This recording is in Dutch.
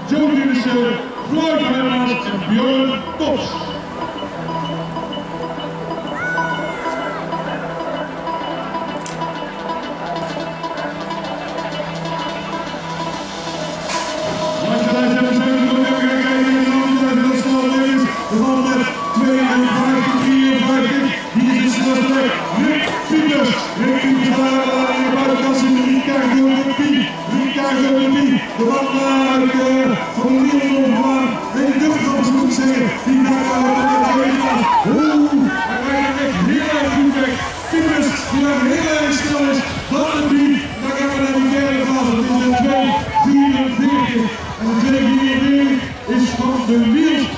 Joe Dinissen, Floyd Hermans en Björn Tops. De man van de Nederland en de Duitsers moet ik zeggen, die daar hij rijdt echt heel erg goed weg. Pieters, die daar heel erg snel is, dat de 3, dan gaan we naar de derde fase, dat is de 2:44. En de 2:44 is van de Niels